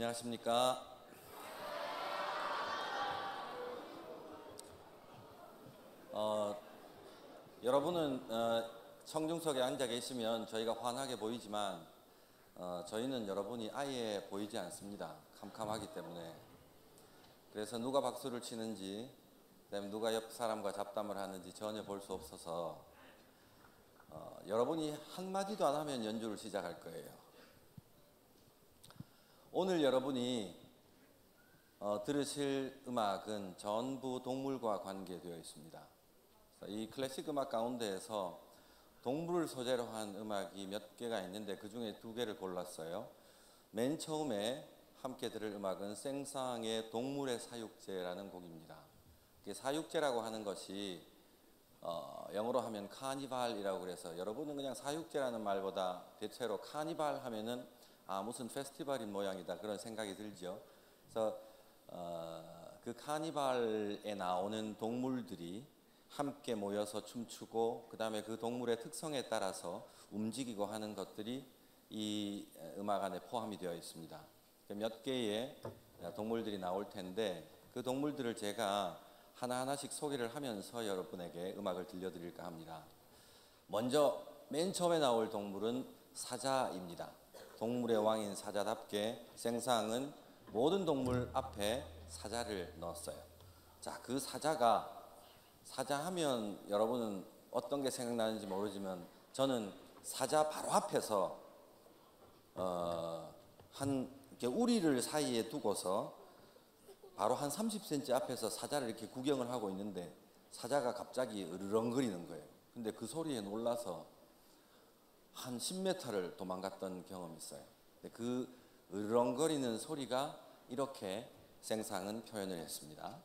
안녕하십니까. 여러분은 청중석에 앉아 계시면 저희가 환하게 보이지만 저희는 여러분이 아예 보이지 않습니다. 캄캄하기 때문에. 그래서 누가 박수를 치는지, 그다음에 누가 옆 사람과 잡담을 하는지 전혀 볼 수 없어서 여러분이 한마디도 안 하면 연주를 시작할 거예요. 오늘 여러분이 들으실 음악은 전부 동물과 관계되어 있습니다. 이 클래식 음악 가운데에서 동물을 소재로 한 음악이 몇 개가 있는데 그 중에 2개를 골랐어요. 맨 처음에 함께 들을 음악은 생상의 동물의 사육제라는 곡입니다. 사육제라고 하는 것이 영어로 하면 카니발이라고 그래서 여러분은 그냥 사육제라는 말보다 대체로 카니발 하면은 무슨 페스티벌인 모양이다 그런 생각이 들죠. 그래서 그 카니발에 나오는 동물들이 함께 모여서 춤추고 그 다음에 그 동물의 특성에 따라서 움직이고 하는 것들이 이 음악 안에 포함이 되어 있습니다. 몇 개의 동물들이 나올 텐데 그 동물들을 제가 하나하나씩 소개를 하면서 여러분에게 음악을 들려드릴까 합니다. 먼저 맨 처음에 나올 동물은 사자입니다. 동물의 왕인 사자답게 생상은 모든 동물 앞에 사자를 넣었어요. 자, 그 사자 하면 여러분은 어떤 게 생각나는지 모르지만 저는 사자 바로 앞에서 한 이렇게 우리를 사이에 두고서 바로 한 30cm 앞에서 사자를 이렇게 구경을 하고 있는데 사자가 갑자기 으르렁거리는 거예요. 근데 그 소리에 놀라서 한 10m를 도망갔던 경험이 있어요. 그 으르렁거리는 소리가 이렇게 생상은 표현을 했습니다.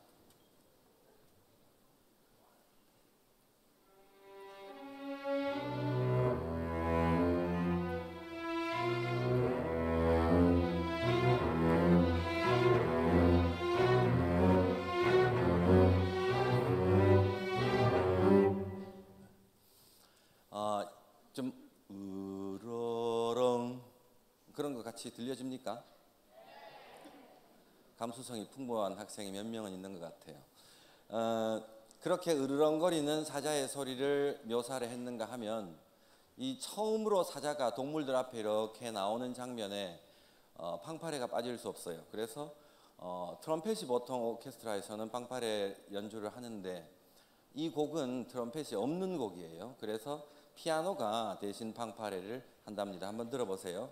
좀 으러렁 그런 거 같이 들려집니까? 감수성이 풍부한 학생이 몇 명은 있는 것 같아요. 그렇게 으르렁거리는 사자의 소리를 묘사를 했는가 하면 이 처음으로 사자가 동물들 앞에 이렇게 나오는 장면에 팡파레가 빠질 수 없어요. 그래서 트럼펫이 보통 오케스트라에서는 팡파레 연주를 하는데 이 곡은 트럼펫이 없는 곡이에요. 그래서 피아노가 대신 팡파레를 한답니다. 한번 들어보세요.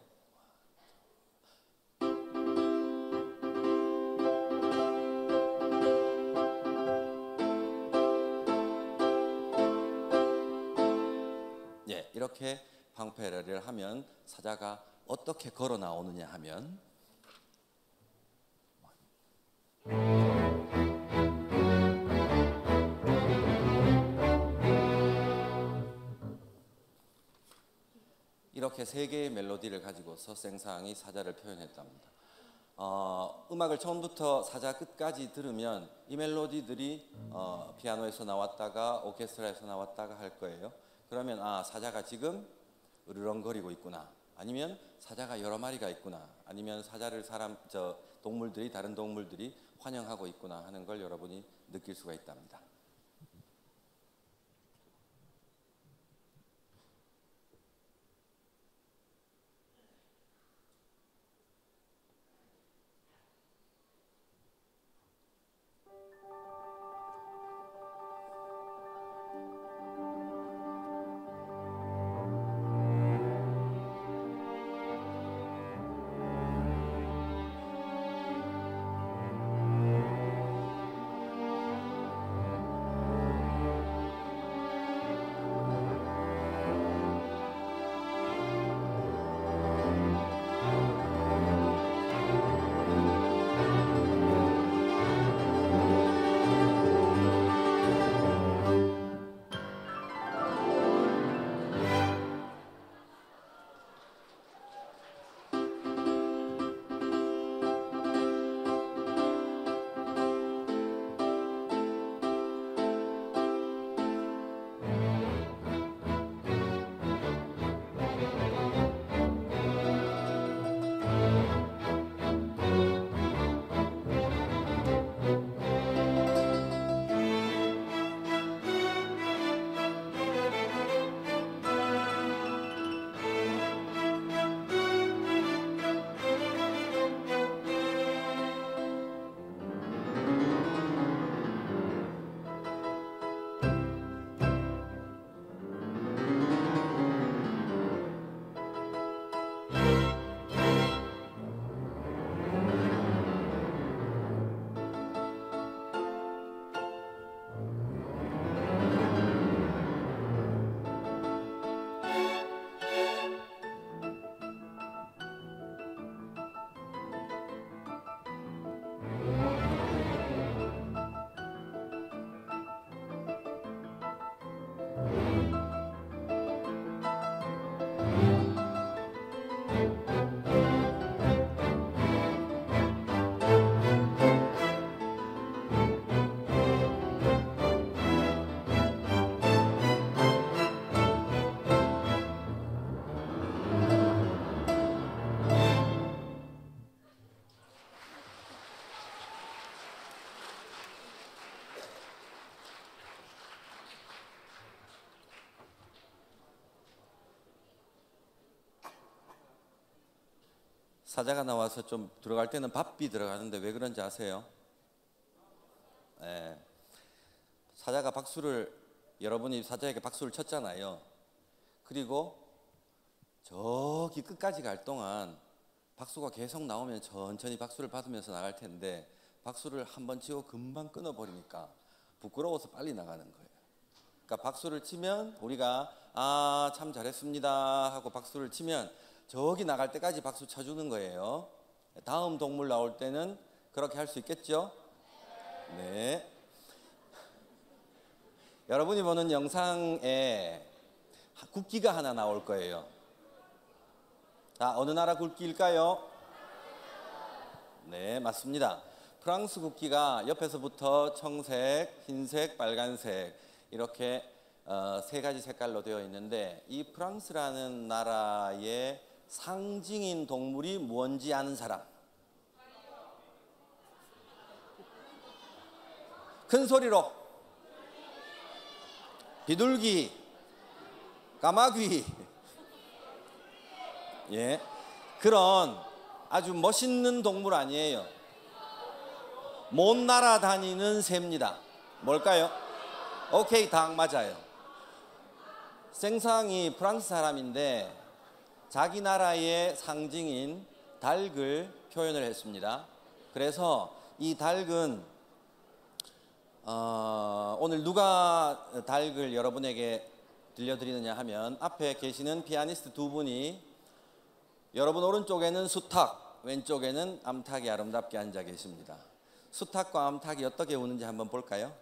예, 이렇게 팡파레를 하면 사자가 어떻게 걸어 나오느냐 하면 이렇게 3개의 멜로디를 가지고서 생상이 사자를 표현했답니다. 음악을 처음부터 사자 끝까지 들으면 이 멜로디들이 피아노에서 나왔다가 오케스트라에서 나왔다가 할 거예요. 그러면 사자가 지금 으르렁거리고 있구나, 아니면 사자가 여러 마리가 있구나, 아니면 사자를 동물들이 다른 동물들이 환영하고 있구나 하는 걸 여러분이 느낄 수가 있답니다. 사자가 나와서 좀 들어갈 때는 밥비 들어가는데 왜 그런지 아세요? 네. 사자가 여러분이 사자에게 박수를 쳤잖아요. 그리고 저기 끝까지 갈 동안 박수가 계속 나오면 천천히 박수를 받으면서 나갈 텐데 박수를 한번 치고 금방 끊어버리니까 부끄러워서 빨리 나가는 거예요. 그러니까 박수를 치면 우리가 참 잘했습니다 하고 박수를 치면 저기 나갈 때까지 박수 쳐주는 거예요. 다음 동물 나올 때는 그렇게 할 수 있겠죠? 네. 여러분이 보는 영상에 국기가 하나 나올 거예요. 자, 어느 나라 국기일까요? 네, 맞습니다. 프랑스 국기가 옆에서부터 청색, 흰색, 빨간색 이렇게 세 가지 색깔로 되어 있는데 이 프랑스라는 나라의 상징인 동물이 뭔지 아는 사람? 큰 소리로. 비둘기, 까마귀. 예, 그런 아주 멋있는 동물 아니에요. 못 날아다니는 새입니다. 뭘까요? 오케이, 닭 맞아요. 생상이 프랑스 사람인데 자기 나라의 상징인 닭을 표현을 했습니다. 그래서 이 닭은 오늘 누가 닭을 여러분에게 들려드리느냐 하면 앞에 계시는 피아니스트 두 분이 여러분 오른쪽에는 수탉, 왼쪽에는 암탉이 아름답게 앉아 계십니다. 수탉과 암탉이 어떻게 우는지 한번 볼까요?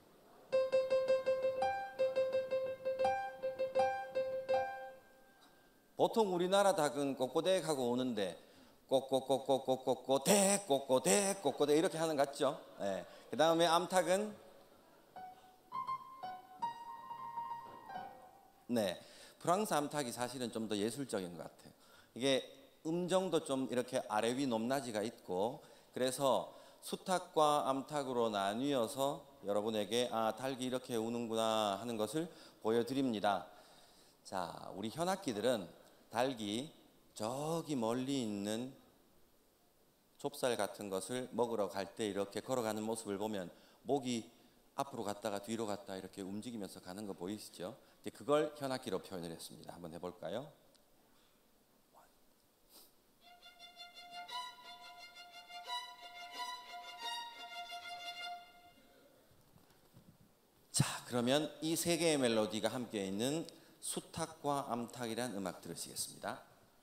보통 우리나라 닭은 꼬꼬댁 하고 오는데 꼬꼬꼬꼬꼬꼬꼬대 꼬꼬대 꼬꼬대 이렇게 하는 것 같죠? 네. 그 다음에 암탉은 네, 프랑스 암탉이 사실은 좀 더 예술적인 것 같아요. 이게 음정도 좀 이렇게 아래 위 높낮이가 있고 그래서 수탉과 암탉으로 나뉘어서 여러분에게 닭이 이렇게 우는구나 하는 것을 보여드립니다. 자, 우리 현악기들은 닭이 저기 멀리 있는 좁쌀 같은 것을 먹으러 갈 때 이렇게 걸어가는 모습을 보면 목이 앞으로 갔다가 뒤로 갔다 이렇게 움직이면서 가는 거 보이시죠? 그걸 현악기로 표현을 했습니다. 한번 해볼까요? 자, 그러면 이 세 개의 멜로디가 함께 있는 수탉과 암탉이라는 음악 들으시겠습니다.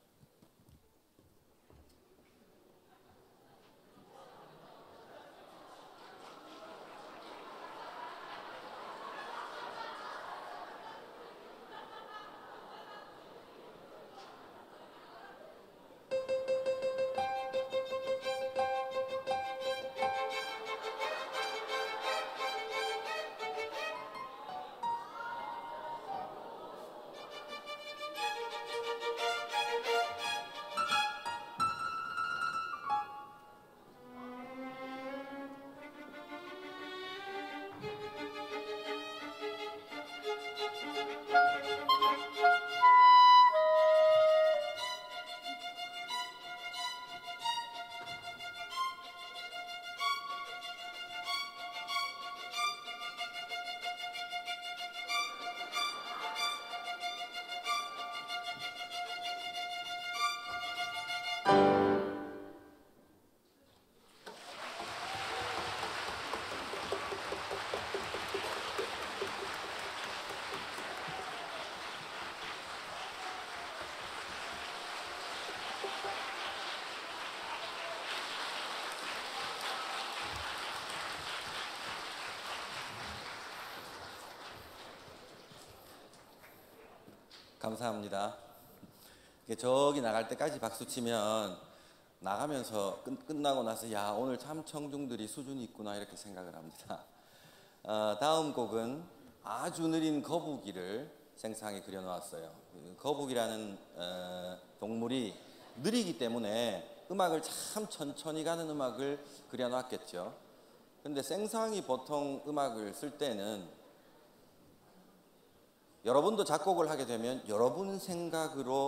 감사합니다. 저기 나갈 때까지 박수 치면 나가면서 끝나고 나서 야, 오늘 참 청중들이 수준이 있구나 이렇게 생각을 합니다. 다음 곡은 아주 느린 거북이를 생상에 그려놓았어요. 거북이라는 동물이 느리기 때문에 음악을 참 천천히 가는 음악을 그려놨겠죠. 근데 생상이 보통 음악을 쓸 때는 여러분도 작곡을 하게 되면 여러분 생각으로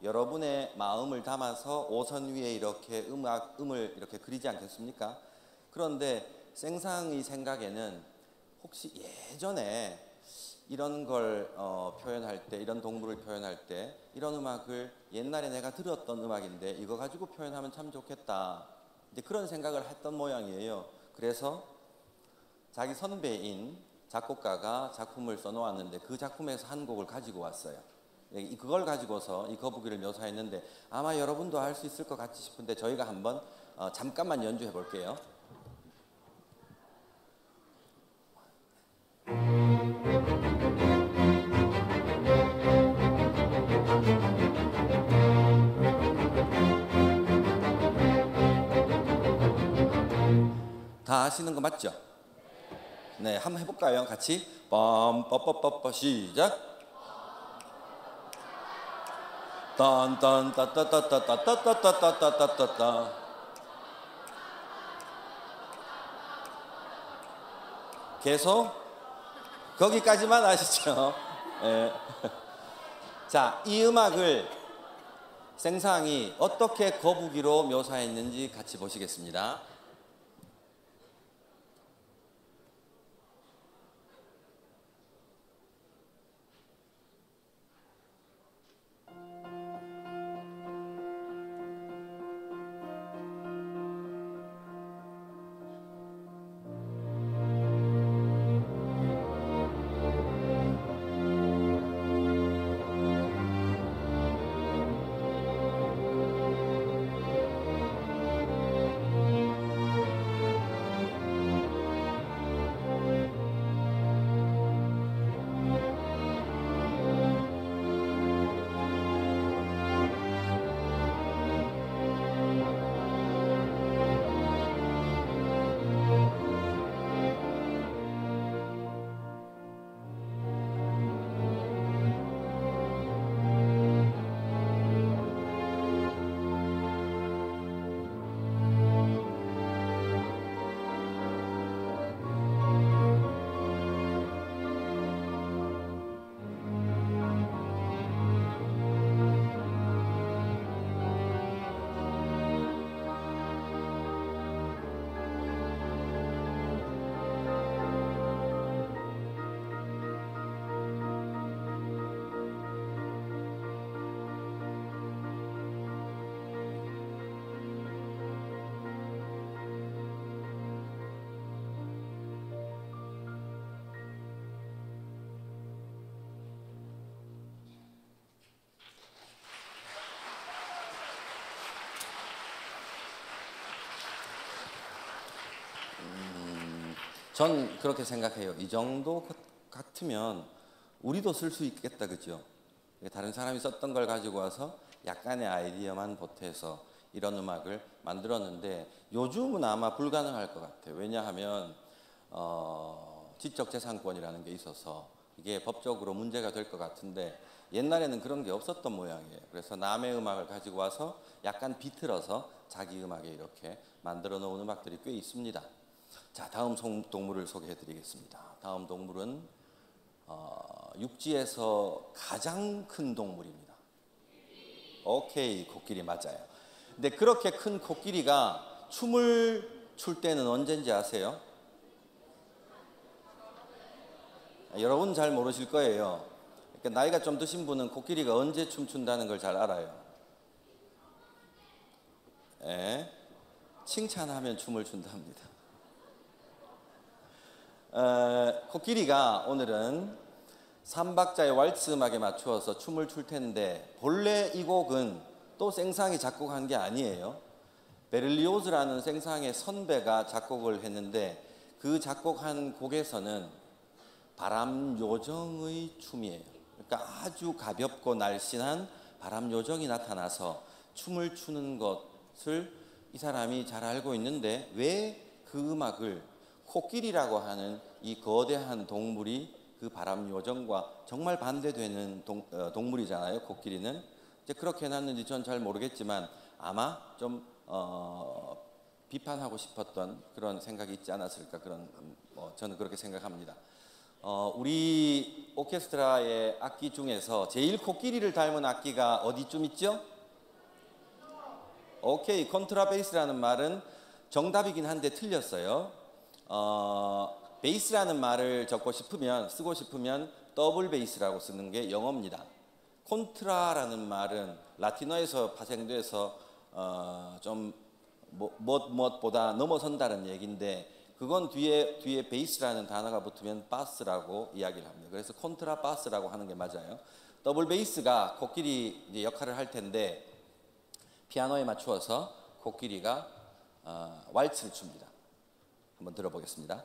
여러분의 마음을 담아서 오선 위에 이렇게 음을 이렇게 그리지 않겠습니까? 그런데 생상의 생각에는 혹시 예전에 이런 걸 표현할 때, 이런 동물을 표현할 때 이런 음악을 옛날에 내가 들었던 음악인데 이거 가지고 표현하면 참 좋겠다, 이제 그런 생각을 했던 모양이에요. 그래서 자기 선배인 작곡가가 작품을 써놓았는데 그 작품에서 한 곡을 가지고 왔어요. 그걸 가지고서 이 거북이를 묘사했는데 아마 여러분도 할 수 있을 것 같이 싶은데 저희가 한번 잠깐만 연주해 볼게요. 다 아시는 거 맞죠? 네, 한번 해볼까요? 같이 빰빠빠빠빠 시작. 딴딴따따따따따따따따따따따. 계속 거기까지만 아시죠? 네. 자, 이 음악을 생상이 어떻게 거북이로 묘사했는지 같이 보시겠습니다. 전 그렇게 생각해요. 이 정도 같으면 우리도 쓸 수 있겠다, 그죠? 다른 사람이 썼던 걸 가지고 와서 약간의 아이디어만 보태서 이런 음악을 만들었는데 요즘은 아마 불가능할 것 같아요. 왜냐하면 지적재산권이라는 게 있어서 이게 법적으로 문제가 될 것 같은데 옛날에는 그런 게 없었던 모양이에요. 그래서 남의 음악을 가지고 와서 약간 비틀어서 자기 음악에 이렇게 만들어 놓은 음악들이 꽤 있습니다. 자, 다음 동물을 소개해 드리겠습니다. 다음 동물은 육지에서 가장 큰 동물입니다. 오케이, 코끼리 맞아요. 근데 그렇게 큰 코끼리가 춤을 출 때는 언제인지 아세요? 여러분 잘 모르실 거예요. 그러니까 나이가 좀 드신 분은 코끼리가 언제 춤춘다는 걸 잘 알아요. 예, 칭찬하면 춤을 춘답니다. 코끼리가 오늘은 3박자의 왈츠 음악에 맞추어서 춤을 출 텐데 본래 이 곡은 또 생상이 작곡한 게 아니에요. 베를리오즈라는 생상의 선배가 작곡을 했는데 그 작곡한 곡에서는 바람 요정의 춤이에요. 그러니까 아주 가볍고 날씬한 바람 요정이 나타나서 춤을 추는 것을 이 사람이 잘 알고 있는데 왜 그 음악을 코끼리라고 하는 이 거대한 동물이 그 바람 요정과 정말 반대되는 동물이잖아요. 코끼리는 이제 그렇게 해놨는지 전 잘 모르겠지만 아마 좀 비판하고 싶었던 그런 생각이 있지 않았을까, 그런 저는 그렇게 생각합니다. 우리 오케스트라의 악기 중에서 제일 코끼리를 닮은 악기가 어디쯤 있죠? 오케이, 콘트라베이스라는 말은 정답이긴 한데 틀렸어요. 베이스라는 말을 쓰고 싶으면 더블 베이스라고 쓰는 게 영어입니다. 콘트라라는 말은 라틴어에서 파생돼서 좀 무엇보다 넘어선다는 얘기인데, 그건 뒤에 베이스라는 단어가 붙으면 바스라고 이야기를 합니다. 그래서 콘트라 바스라고 하는 게 맞아요. 더블 베이스가 코끼리 이제 역할을 할 텐데, 피아노에 맞추어서 코끼리가 왈츠를 춥니다. 한번 들어보겠습니다.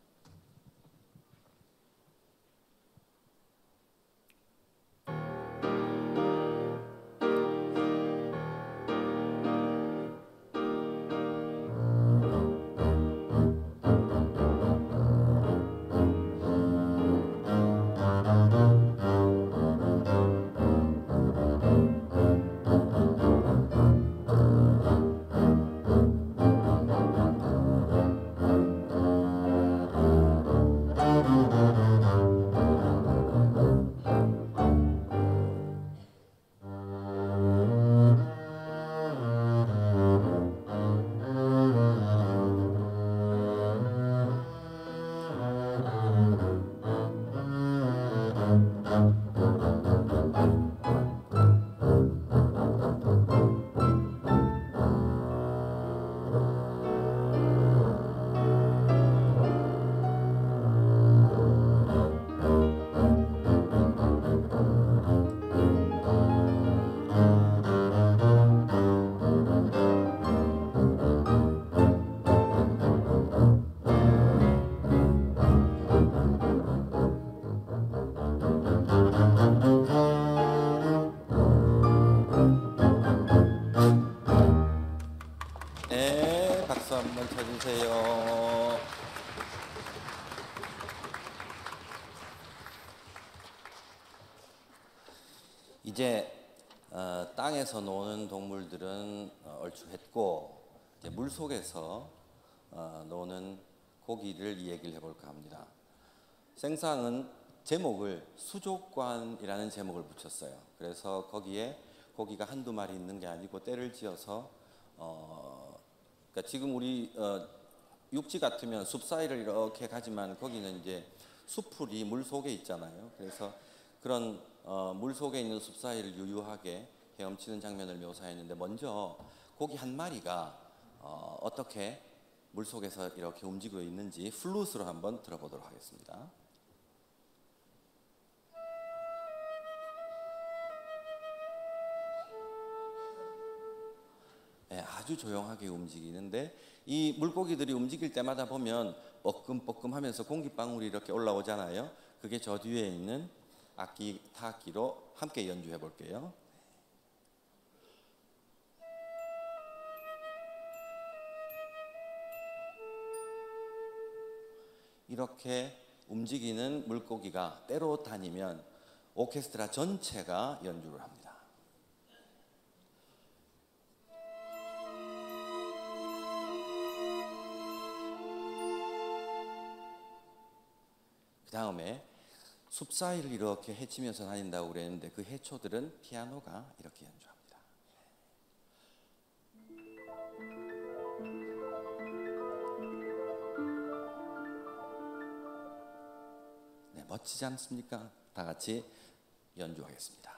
네, 박수 한번 쳐주세요. 이제 땅에서 노는 동물들은 얼추 했고, 이제 물 속에서 노는 고기를 이 얘기를 해볼까 합니다. 생상은 제목을 수족관이라는 제목을 붙였어요. 그래서 거기에 고기가 한두 마리 있는 게 아니고 때를 지어서 그러니까 지금 우리 육지 같으면 숲 사이를 이렇게 가지만, 거기는 이제 숲풀이 물 속에 있잖아요. 그래서 그런 물 속에 있는 숲 사이를 유유하게 헤엄치는 장면을 묘사했는데, 먼저 고기 한 마리가 어떻게 물 속에서 이렇게 움직이고 있는지 플룻으로 한번 들어보도록 하겠습니다. 네, 아주 조용하게 움직이는데, 이 물고기들이 움직일 때마다 보면 뻐끔뻐끔하면서 공기방울이 이렇게 올라오잖아요. 그게 저 뒤에 있는 타악기로 함께 연주해 볼게요. 이렇게 움직이는 물고기가 때로 다니면 오케스트라 전체가 연주를 합니다. 그 다음에 숲 사이를 이렇게 헤치면서 다닌다고 그랬는데, 그 해초들은 피아노가 이렇게 연주합니다. 네, 멋지지 않습니까? 다 같이 연주하겠습니다.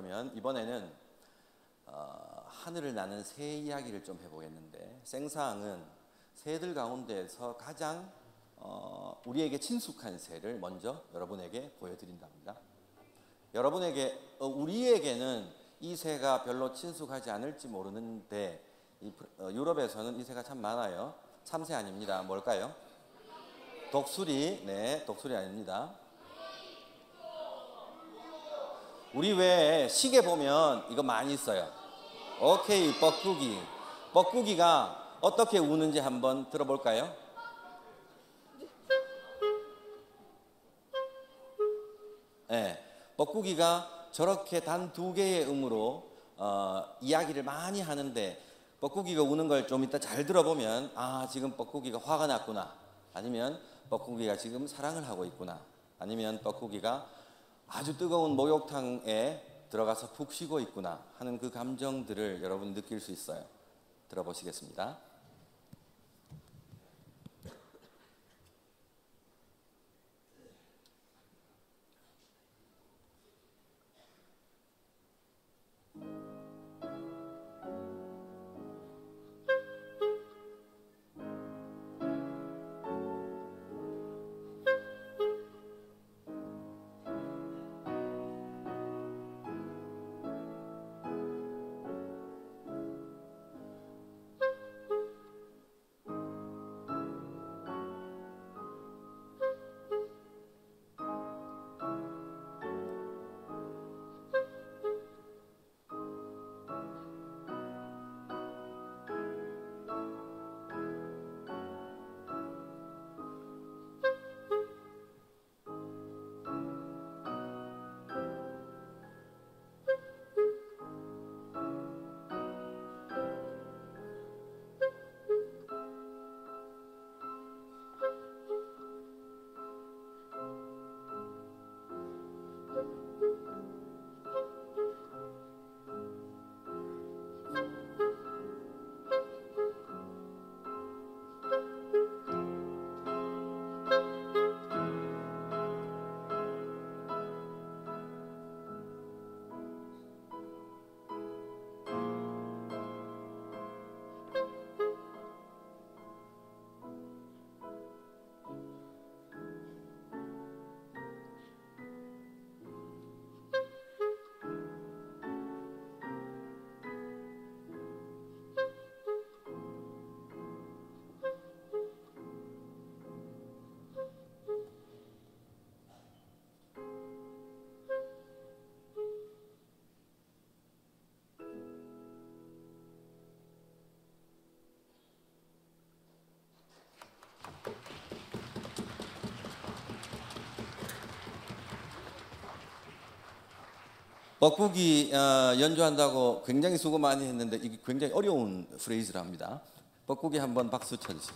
그러면 이번에는 하늘을 나는 새 이야기를 좀 해보겠는데, 생사항은 새들 가운데에서 가장 우리에게 친숙한 새를 먼저 여러분에게 보여드린답니다. 우리에게는 이 새가 별로 친숙하지 않을지 모르는데 유럽에서는 이 새가 참 많아요. 참새 아닙니다. 뭘까요? 독수리. 네, 독수리 아닙니다. 우리 왜 시계 보면 이거 많이 있어요. 오케이, 뻐꾸기. 뻐꾸기가 어떻게 우는지 한번 들어볼까요? 네, 뻐꾸기가 저렇게 단 2개의 음으로 이야기를 많이 하는데, 뻐꾸기가 우는 걸 좀 이따 잘 들어보면 지금 뻐꾸기가 화가 났구나, 아니면 뻐꾸기가 지금 사랑을 하고 있구나, 아니면 뻐꾸기가 아주 뜨거운 목욕탕에 들어가서 푹 쉬고 있구나 하는 그 감정들을 여러분 느낄 수 있어요. 들어보시겠습니다. 뻐꾸기 연주한다고 굉장히 수고 많이 했는데 이게 굉장히 어려운 프레이즈랍니다. 뻐꾸기 한번 박수 쳐주시죠.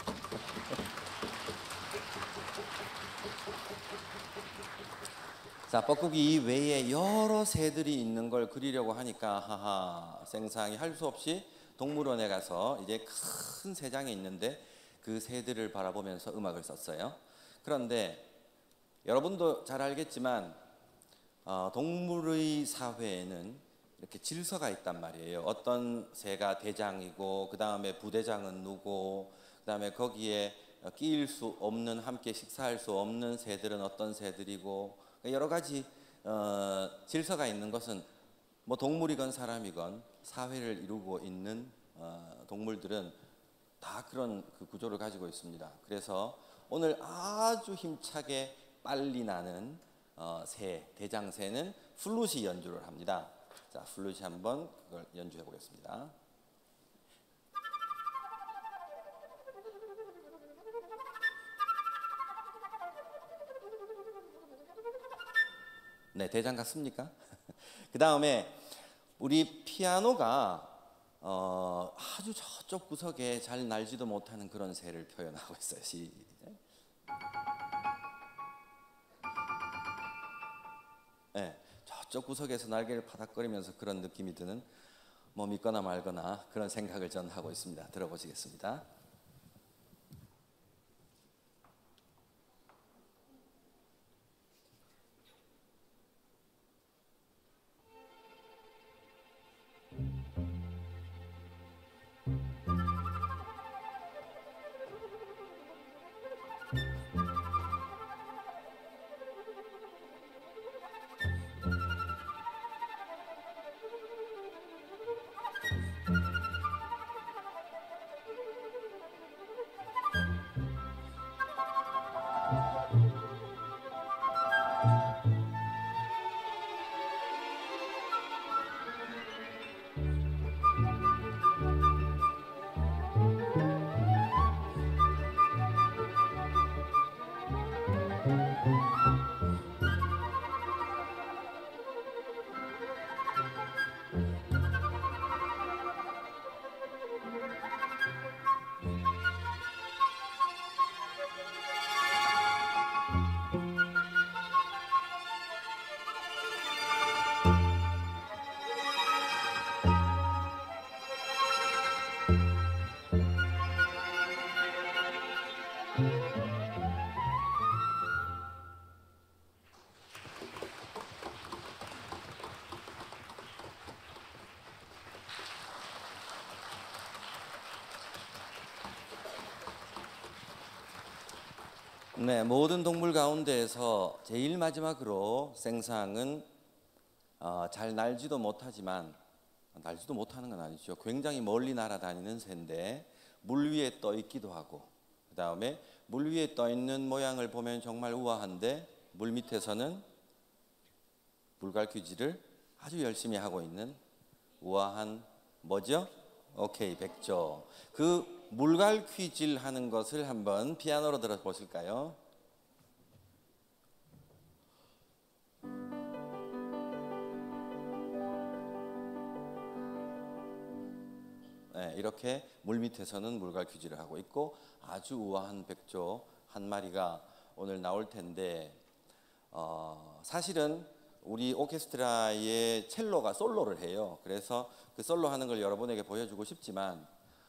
자, 뻐꾸기 외에 여러 새들이 있는 걸 그리려고 하니까 생상이 할 수 없이 동물원에 가서 이제 큰 새장이 있는데 그 새들을 바라보면서 음악을 썼어요. 그런데 여러분도 잘 알겠지만 동물의 사회에는 이렇게 질서가 있단 말이에요. 어떤 새가 대장이고, 그 다음에 부대장은 누구, 그 다음에 거기에 끼일 수 없는, 함께 식사할 수 없는 새들은 어떤 새들이고, 여러 가지 질서가 있는 것은 뭐 동물이건 사람이건 사회를 이루고 있는 동물들은 다 그런 그 구조를 가지고 있습니다. 그래서 오늘 아주 힘차게 빨리 나는 새, 대장새는 플룻이 연주를 합니다. 자, 플룻이 한번 그걸 연주해 보겠습니다. 네, 대장 같습니까? 그 다음에 우리 피아노가 아주 저쪽 구석에 잘 날지도 못하는 그런 새를 표현하고 있어요. 네, 저쪽 구석에서 날개를 파닥거리면서 그런 느낌이 드는, 뭐 믿거나 말거나 그런 생각을 전 하고 있습니다. 들어보시겠습니다. 네, 모든 동물 가운데에서 제일 마지막으로 생상은 잘 날지도 못하지만, 날지도 못하는 건 아니죠. 굉장히 멀리 날아다니는 새인데 물 위에 떠 있기도 하고, 그 다음에 물 위에 떠 있는 모양을 보면 정말 우아한데 물 밑에서는 물갈퀴질을 아주 열심히 하고 있는 우아한 뭐죠? 오케이, 백조. 그 물갈퀴질 하는 것을 한번 피아노로 들어보실까요? 네, 이렇게 물 밑에서는 물갈퀴질을 하고 있고 아주 우아한 백조 한 마리가 오늘 나올 텐데, 사실은 우리 오케스트라의 첼로가 솔로를 해요. 그래서 그 솔로 하는 걸 여러분에게 보여주고 싶지만,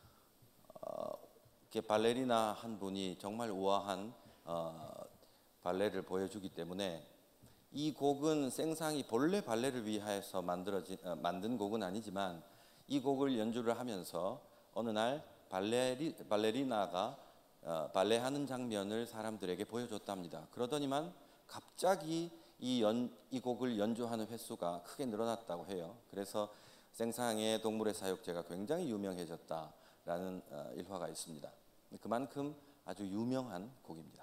이렇게 발레리나 한 분이 정말 우아한 발레를 보여주기 때문에, 이 곡은 생상이 본래 발레를 위해서 만든 곡은 아니지만 이 곡을 연주를 하면서 어느 날 발레리나가 발레하는 장면을 사람들에게 보여줬답니다. 그러더니만 갑자기 이 곡을 연주하는 횟수가 크게 늘어났다고 해요. 그래서 생상의 동물의 사육제가 굉장히 유명해졌다라는 일화가 있습니다. 그만큼 아주 유명한 곡입니다.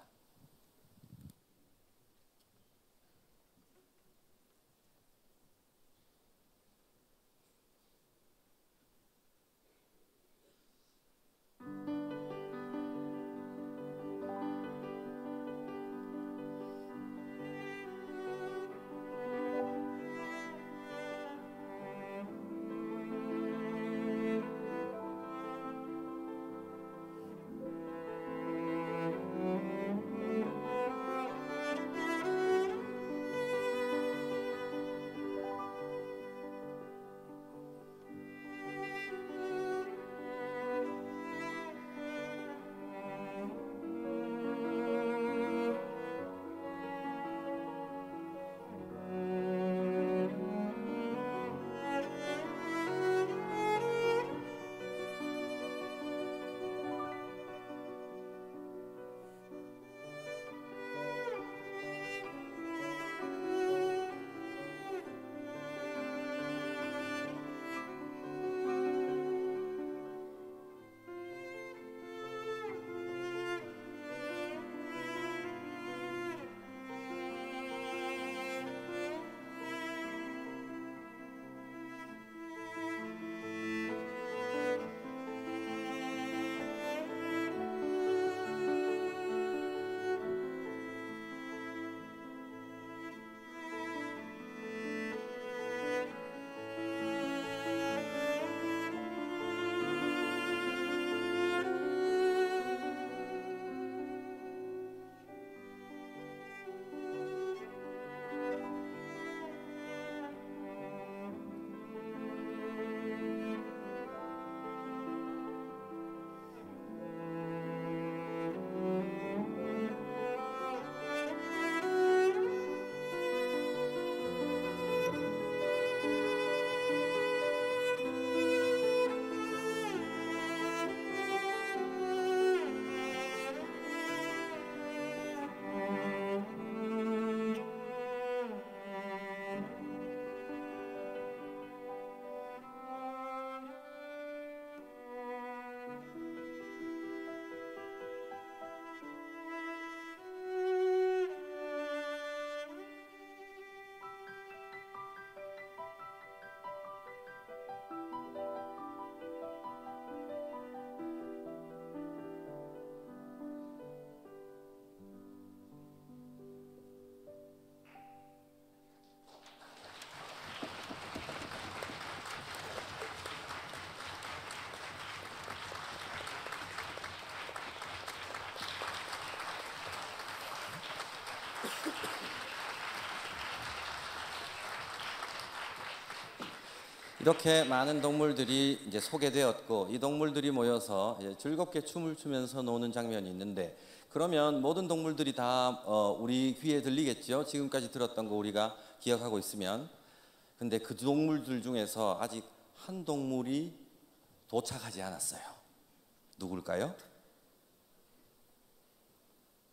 이렇게 많은 동물들이 이제 소개되었고, 이 동물들이 모여서 즐겁게 춤을 추면서 노는 장면이 있는데, 그러면 모든 동물들이 다 우리 귀에 들리겠죠? 지금까지 들었던 거 우리가 기억하고 있으면. 근데 그 동물들 중에서 아직 한 동물이 도착하지 않았어요. 누굴까요?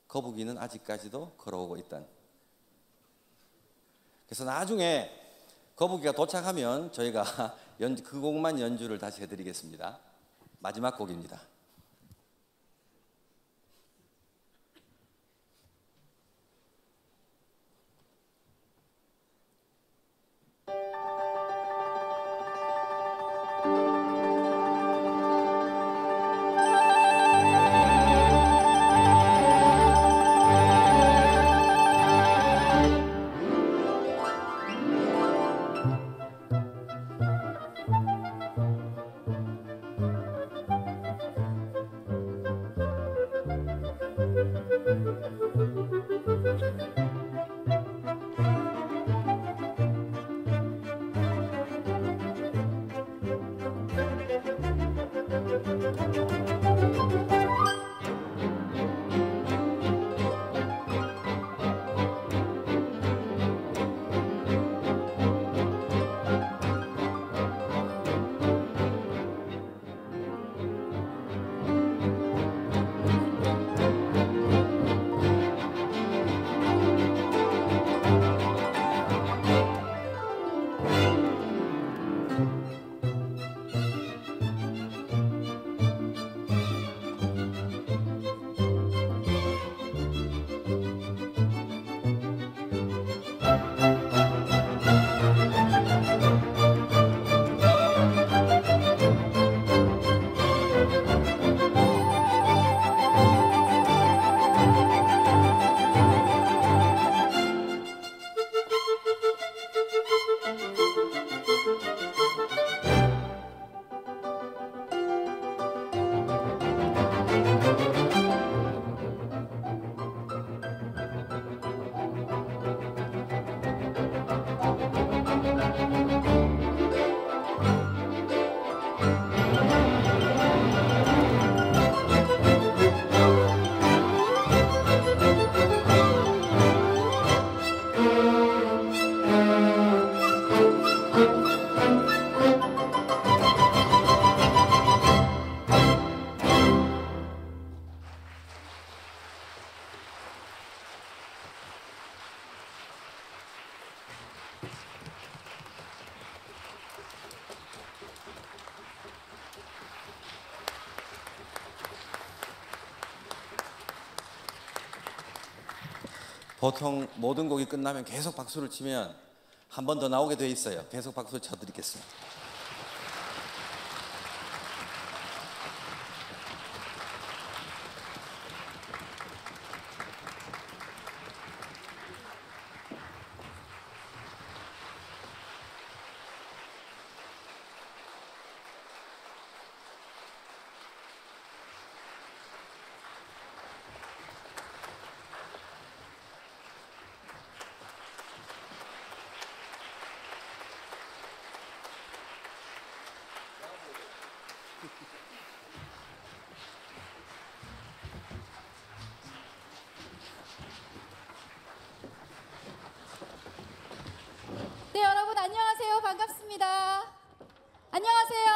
거북이는 아직까지도 걸어오고 있다. 그래서 나중에 거북이가 도착하면 저희가 그 곡만 연주를 다시 해드리겠습니다. 마지막 곡입니다. 보통 모든 곡이 끝나면 계속 박수를 치면 한 번 더 나오게 돼 있어요. 계속 박수 쳐드리겠습니다. 네, 여러분 안녕하세요. 반갑습니다. 안녕하세요.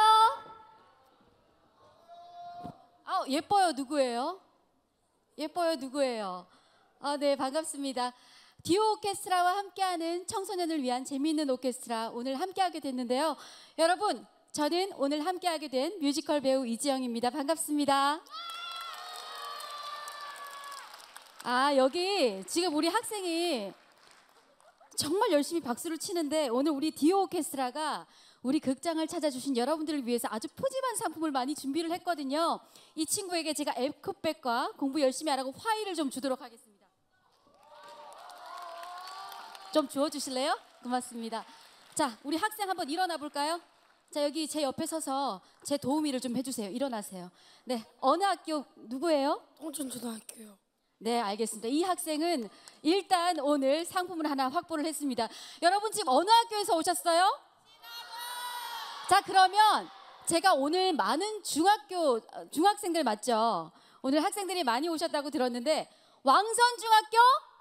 예뻐요. 누구예요? 예뻐요. 누구예요? 네, 반갑습니다. 디오 오케스트라와 함께하는 청소년을 위한 재미있는 오케스트라 오늘 함께하게 됐는데요. 여러분, 저는 오늘 함께하게 된 뮤지컬 배우 이지영입니다. 반갑습니다. 여기 지금 우리 학생이 정말 열심히 박수를 치는데 오늘 우리 디오 오케스트라가 우리 극장을 찾아주신 여러분들을 위해서 아주 푸짐한 상품을 많이 준비를 했거든요. 이 친구에게 제가 에코백과 공부 열심히 하라고 화이를 좀 주도록 하겠습니다. 좀 주워주실래요? 고맙습니다. 자, 우리 학생 한번 일어나 볼까요? 자, 여기 제 옆에 서서 제 도우미를 좀 해주세요. 일어나세요. 네, 어느 학교 누구예요? 홍천초등학교요. 네, 알겠습니다. 이 학생은 일단 오늘 상품을 하나 확보를 했습니다. 여러분 지금 어느 학교에서 오셨어요? 자, 그러면 제가 오늘 많은 중학생들 맞죠? 오늘 학생들이 많이 오셨다고 들었는데 왕선중학교?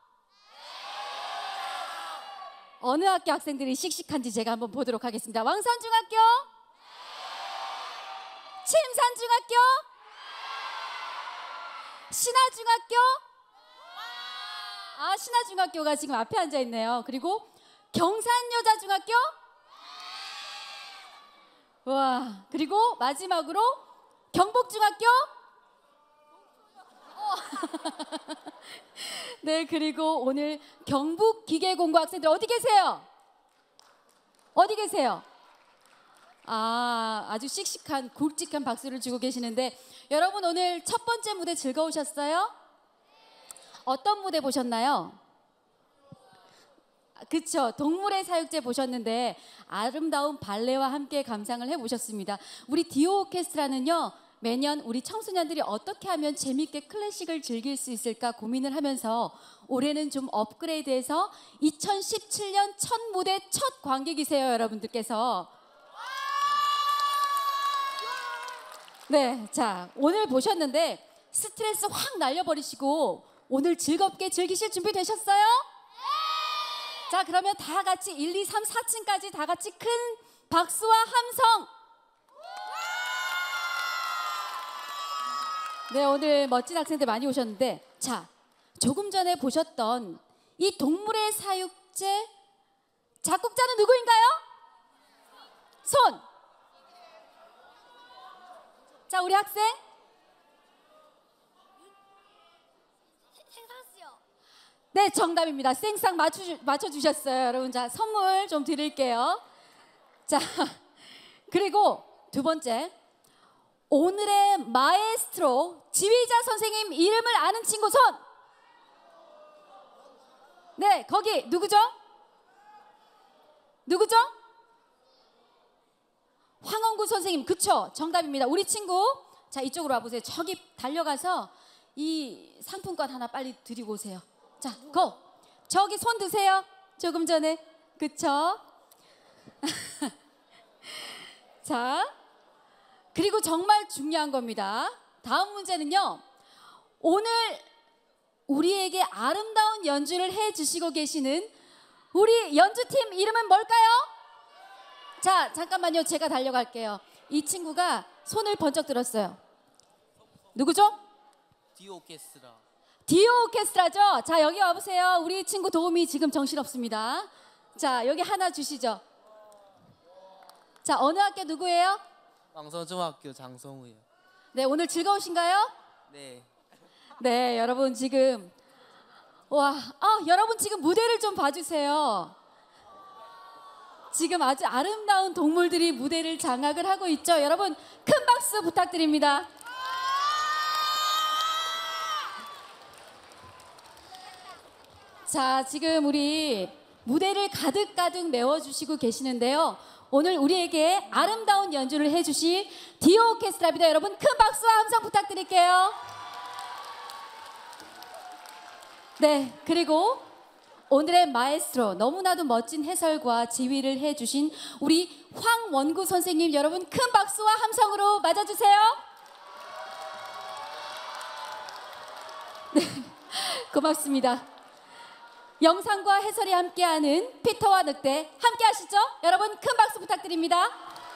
어느 학교 학생들이 씩씩한지 제가 한번 보도록 하겠습니다. 왕선중학교? 침산중학교? 신화중학교? 아, 신화중학교가 지금 앞에 앉아 있네요. 그리고 경산여자중학교? 와, 그리고 마지막으로 경복중학교? 네, 그리고 오늘 경북기계공고 학생들 어디 계세요? 어디 계세요? 아, 아주 씩씩한 굵직한 박수를 주고 계시는데 여러분 오늘 첫 번째 무대 즐거우셨어요? 어떤 무대 보셨나요? 그쵸, 동물의 사육제 보셨는데 아름다운 발레와 함께 감상을 해보셨습니다. 우리 디오 오케스트라는요, 매년 우리 청소년들이 어떻게 하면 재밌게 클래식을 즐길 수 있을까 고민을 하면서 올해는 좀 업그레이드해서 2017년 첫 무대 첫 관객이세요, 여러분들께서. 네, 자, 오늘 보셨는데 스트레스 확 날려버리시고 오늘 즐겁게 즐기실 준비 되셨어요? 자, 그러면 다 같이 1, 2, 3, 4층까지 다 같이 큰 박수와 함성. 네, 오늘 멋진 학생들 많이 오셨는데, 자, 조금 전에 보셨던 이 동물의 사육제 작곡자는 누구인가요? 손. 자, 우리 학생. 생산수요. 네, 정답입니다. 생상 맞춰주셨어요. 여러분, 자, 선물 좀 드릴게요. 자, 그리고 두 번째. 오늘의 마에스트로 지휘자 선생님 이름을 아는 친구 손. 네, 거기 누구죠? 누구죠? 황원구 선생님. 그쵸, 정답입니다. 우리 친구, 자, 이쪽으로 와보세요. 저기 달려가서 이 상품권 하나 빨리 드리고 오세요. 자, 고! 저기 손 드세요. 조금 전에. 그쵸? 자, 그리고 정말 중요한 겁니다. 다음 문제는요, 오늘 우리에게 아름다운 연주를 해주시고 계시는 우리 연주팀 이름은 뭘까요? 자, 잠깐만요. 제가 달려갈게요. 이 친구가 손을 번쩍 들었어요. 누구죠? 디오 오케스트라. 디오 오케스트라죠? 자, 여기 와보세요. 우리 친구 도움이 지금 정신없습니다. 자, 여기 하나 주시죠. 자, 어느 학교 누구예요? 왕서중학교 장성우요. 네, 오늘 즐거우신가요? 네. 네, 여러분 지금 여러분 지금 무대를 좀 봐주세요. 지금 아주 아름다운 동물들이 무대를 장악을 하고 있죠. 여러분 큰 박수 부탁드립니다. 자, 지금 우리 무대를 가득가득 메워주시고 계시는데요. 오늘 우리에게 아름다운 연주를 해주실 디오 오케스트라입니다. 여러분 큰 박수와 함성 부탁드릴게요. 네, 그리고 오늘의 마에스트로, 너무나도 멋진 해설과 지휘를 해주신 우리 황원구 선생님, 여러분 큰 박수와 함성으로 맞아주세요. 네, 고맙습니다. 영상과 해설이 함께하는 피터와 늑대 함께 하시죠. 여러분 큰 박수 부탁드립니다.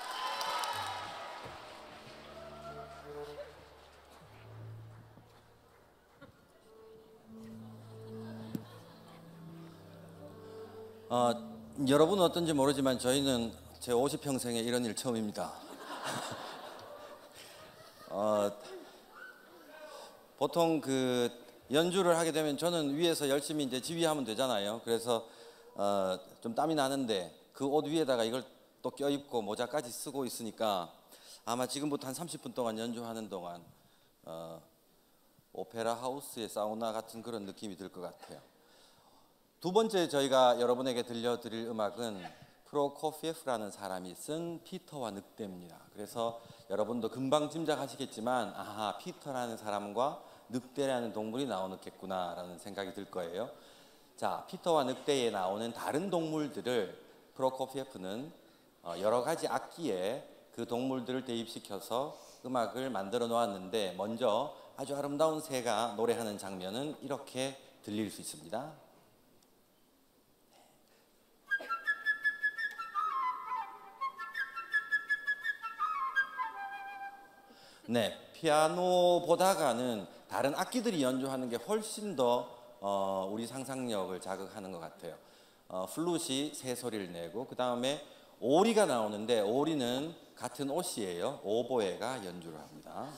여러분은 어떤지 모르지만 저희는 제 50평생에 이런 일 처음입니다. 보통 그 연주를 하게 되면 저는 위에서 열심히 이제 지휘하면 되잖아요. 그래서 좀 땀이 나는데 그 옷 위에다가 이걸 또 껴입고 모자까지 쓰고 있으니까 아마 지금부터 한 30분 동안 연주하는 동안 오페라 하우스의 사우나 같은 그런 느낌이 들 것 같아요. 두 번째 저희가 여러분에게 들려드릴 음악은 프로코피에프라는 사람이 쓴 피터와 늑대입니다. 그래서 여러분도 금방 짐작하시겠지만, 아하, 피터라는 사람과 늑대라는 동물이 나오겠구나라는 생각이 들 거예요. 자, 피터와 늑대에 나오는 다른 동물들을 프로코피에프는 여러 가지 악기에 그 동물들을 대입시켜서 음악을 만들어 놓았는데, 먼저 아주 아름다운 새가 노래하는 장면은 이렇게 들릴 수 있습니다. 네, 피아노보다가는 다른 악기들이 연주하는 게 훨씬 더 우리 상상력을 자극하는 것 같아요. 플룻이 새 소리를 내고 그 다음에 오리가 나오는데 오리는 같은 옷이에요. 오보에가 연주를 합니다.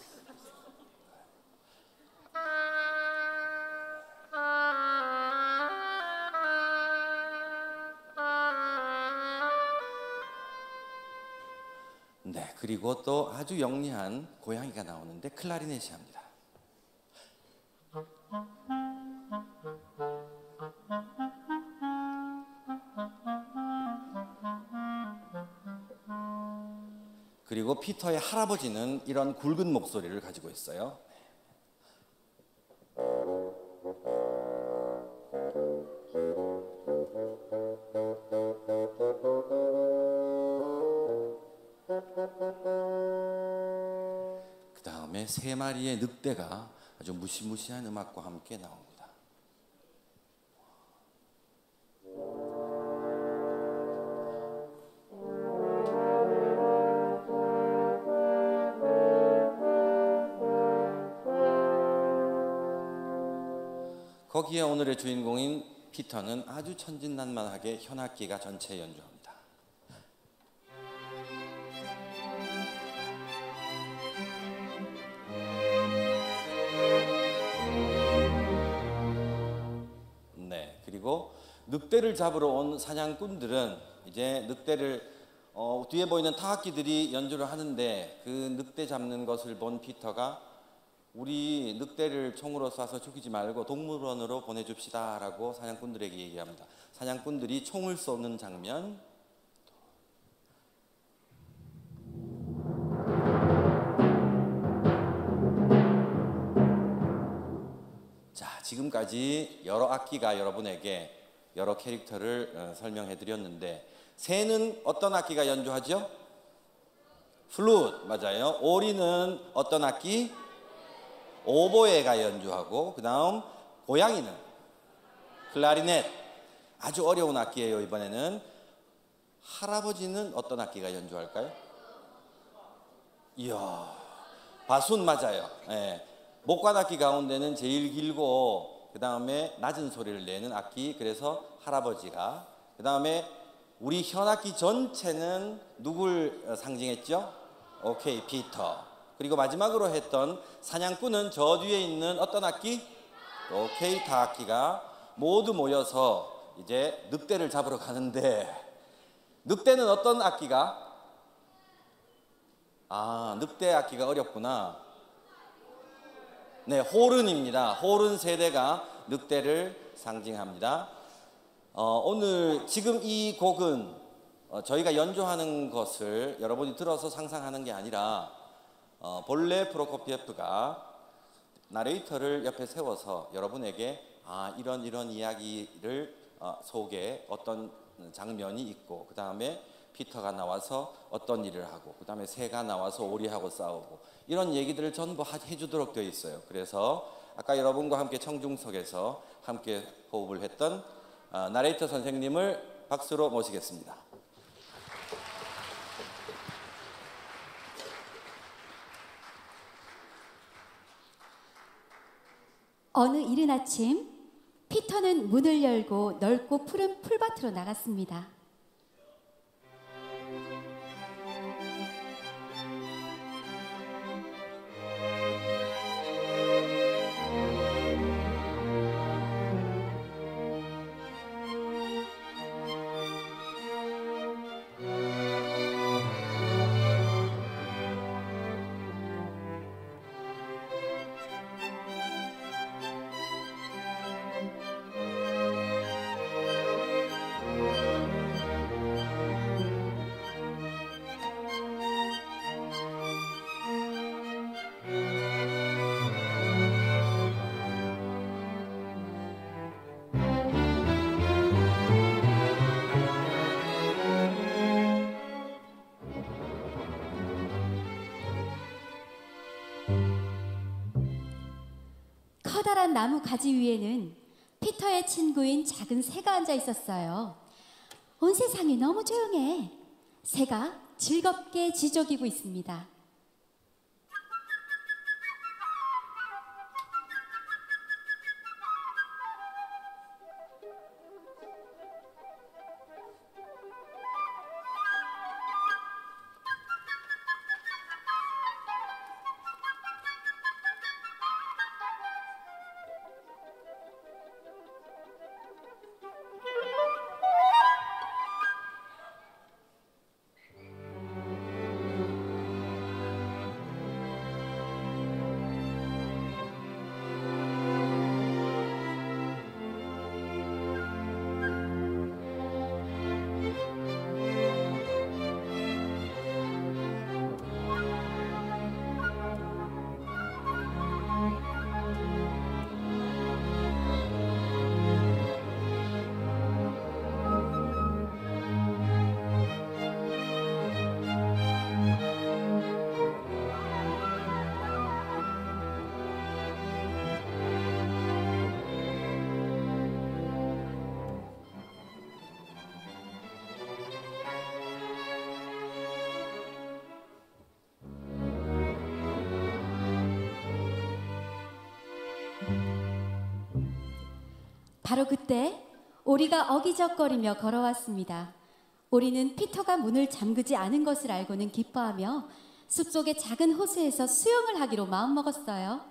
네, 그리고 또 아주 영리한 고양이가 나오는데 클라리넷이 합니다. 그리고 피터의 할아버지는 이런 굵은 목소리를 가지고 있어요. 그 다음에 세 마리의 늑대가 아주 무시무시한 음악과 함께 나옵니다. 거기에 오늘의 주인공인 피터는 아주 천진난만하게 현악기가 전체 연주합니다. 네, 그리고 늑대를 잡으러 온 사냥꾼들은 이제 늑대를 뒤에 보이는 타악기들이 연주를 하는데 그 늑대 잡는 것을 본 피터가 우리 늑대를 총으로 쏴서 죽이지 말고 동물원으로 보내줍시다 라고 사냥꾼들에게 얘기합니다. 사냥꾼들이 총을 쏘는 장면. 자, 지금까지 여러 악기가 여러분에게 여러 캐릭터를 설명해 드렸는데 새는 어떤 악기가 연주하죠? 플룻, 맞아요. 오리는 어떤 악기? 오보에가 연주하고 그 다음 고양이는 클라리넷, 아주 어려운 악기예요. 이번에는 할아버지는 어떤 악기가 연주할까요? 이야, 바순 맞아요. 예. 목관 악기 가운데는 제일 길고 그 다음에 낮은 소리를 내는 악기, 그래서 할아버지가, 그 다음에 우리 현악기 전체는 누굴 상징했죠? 오케이, 피터. 그리고 마지막으로 했던 사냥꾼은 저 뒤에 있는 어떤 악기? 오케이, 타악기가 모두 모여서 이제 늑대를 잡으러 가는데 늑대는 어떤 악기가? 아, 늑대 악기가 어렵구나. 네, 호른입니다. 호른 세대가 늑대를 상징합니다. 오늘 지금 이 곡은 저희가 연주하는 것을 여러분이 들어서 상상하는 게 아니라 본래 프로코피예프가 나레이터를 옆에 세워서 여러분에게 이런 이야기를 속에 어떤 장면이 있고 그 다음에 피터가 나와서 어떤 일을 하고 그 다음에 새가 나와서 오리하고 싸우고 이런 얘기들을 전부 해주도록 되어 있어요. 그래서 아까 여러분과 함께 청중석에서 함께 호흡을 했던 나레이터 선생님을 박수로 모시겠습니다. 어느 이른 아침 피터는 문을 열고 넓고 푸른 풀밭으로 나갔습니다. 커다란 나무 가지 위에는 피터의 친구인 작은 새가 앉아 있었어요. 온 세상이 너무 조용해. 새가 즐겁게 지저귀고 있습니다. 바로 그때 오리가 어기적거리며 걸어왔습니다. 오리는 피터가 문을 잠그지 않은 것을 알고는 기뻐하며 숲속의 작은 호수에서 수영을 하기로 마음먹었어요.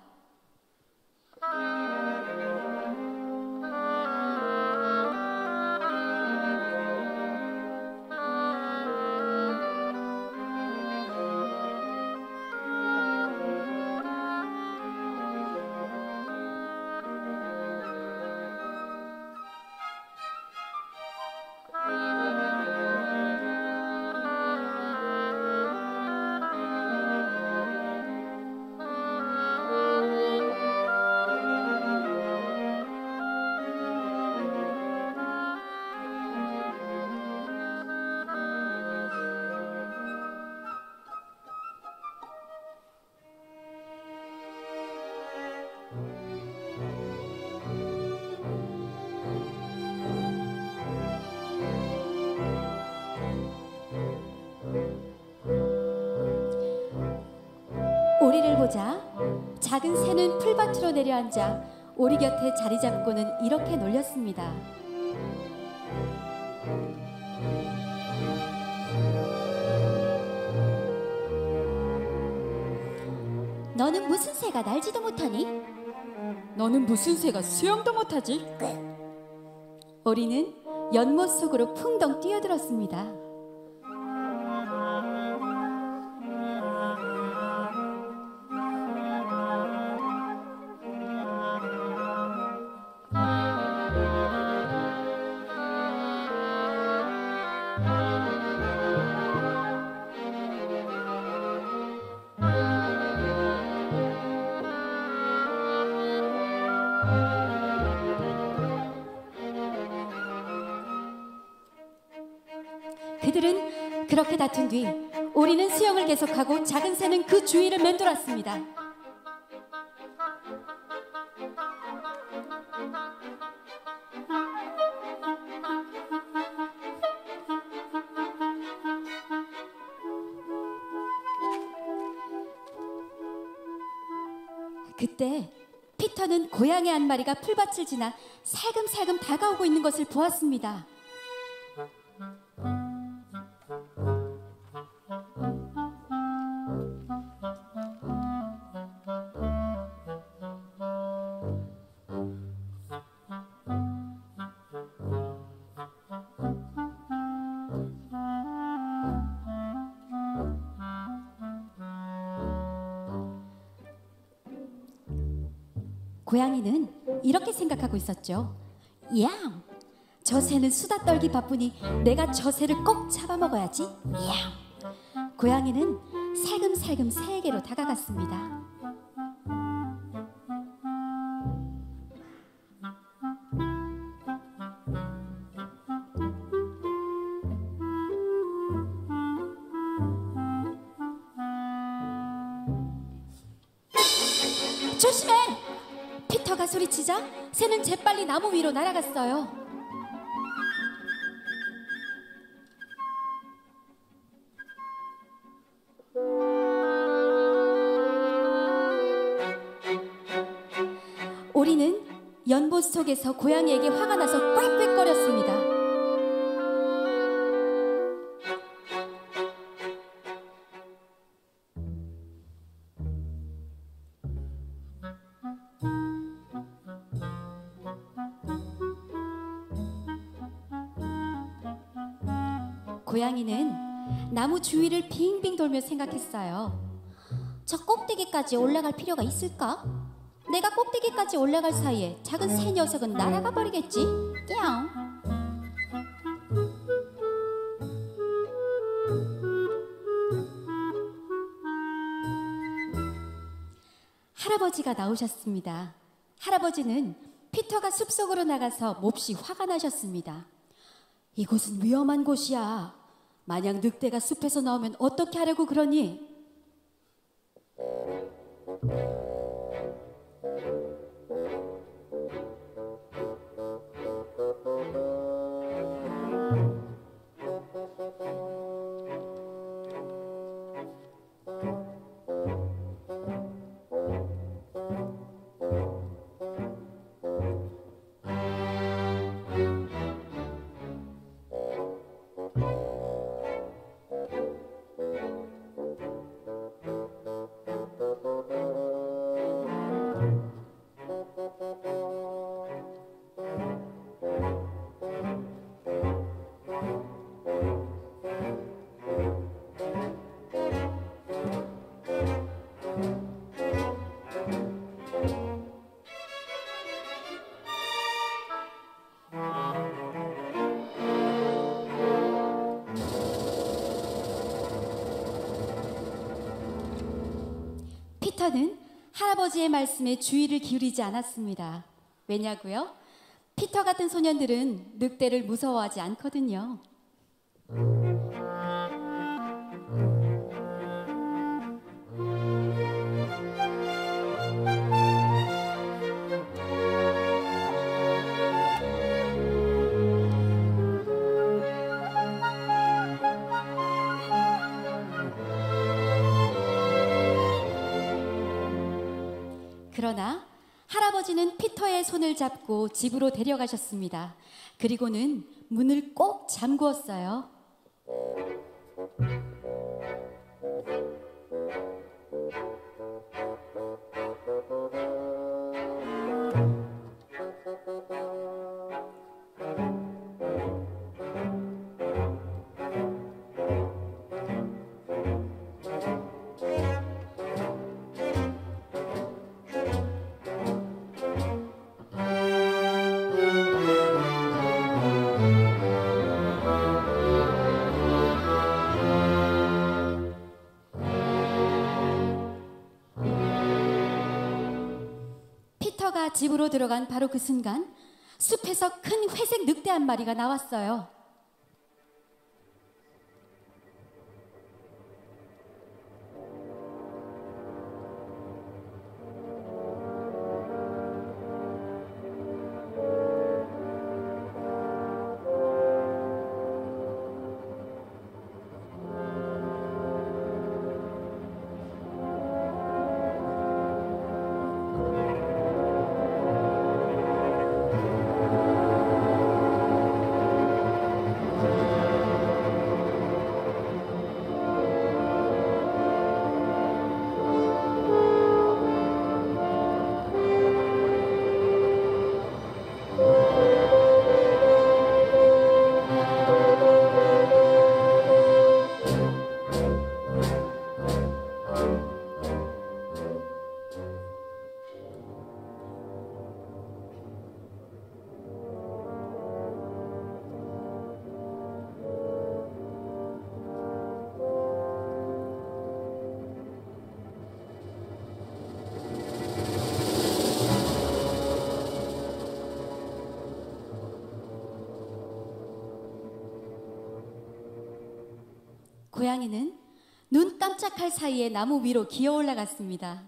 오리를 보자 작은 새는 풀밭으로 내려앉아 오리 곁에 자리 잡고는 이렇게 놀렸습니다. 너는 무슨 새가 날지도 못하니? 너는 무슨 새가 수영도 못하지? 오리는 연못 속으로 풍덩 뛰어들었습니다. 그들은 그렇게 다툰 뒤 오리는 수영을 계속하고 작은 새는 그 주위를 맴돌았습니다. 그때 피터는 고양이 한 마리가 풀밭을 지나 살금살금 다가오고 있는 것을 보았습니다. 고양이는 이렇게 생각하고 있었죠. 야, 저 새는 수다 떨기 바쁘니 내가 저 새를 꼭 잡아먹어야지. 야. 고양이는 살금살금 새에게로 다가갔습니다. 조심해! 피터가 소리치자 새는 재빨리 나무 위로 날아갔어요. 오리는 연못 속에서 고양이에게 화가 나서 꽥꽥거렸습니다. 고양이는 나무 주위를 빙빙 돌며 생각했어요. 저 꼭대기까지 올라갈 필요가 있을까? 내가 꼭대기까지 올라갈 사이에 작은 새 녀석은 날아가 버리겠지? 띠용. 할아버지가 나오셨습니다. 할아버지는 피터가 숲속으로 나가서 몹시 화가 나셨습니다. 이곳은 위험한 곳이야. 만약 늑대가 숲에서 나오면 어떻게 하려고 그러니? 피터는 할아버지의 말씀에 주의를 기울이지 않았습니다. 왜냐고요? 피터 같은 소년들은 늑대를 무서워하지 않거든요. 그러나 할아버지는 피터의 손을 잡고 집으로 데려가셨습니다. 그리고는 문을 꼭 잠그었어요. 피터가 집으로 들어간 바로 그 순간 숲에서 큰 회색 늑대 한 마리가 나왔어요. 고양이는 눈 깜짝할 사이에 나무 위로 기어 올라갔습니다.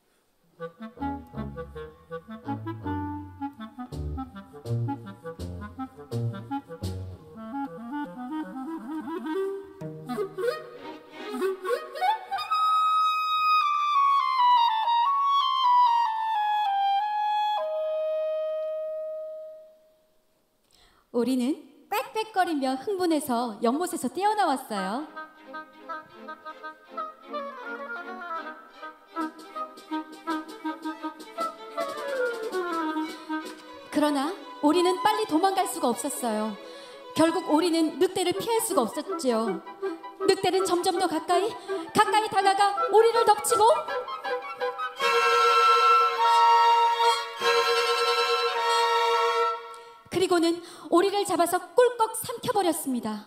오리는 꽥꽥거리며 흥분해서 연못에서 뛰어나왔어요. 그러나 오리는 빨리 도망갈 수가 없었어요. 결국 오리는 늑대를 피할 수가 없었죠. 늑대는 점점 더 가까이 다가가 오리를 덮치고 그리고는 오리를 잡아서 꿀꺽 삼켜버렸습니다.